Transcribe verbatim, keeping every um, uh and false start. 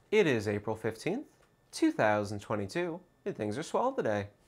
It is April fifteenth, two thousand twenty-two, and things are swell today.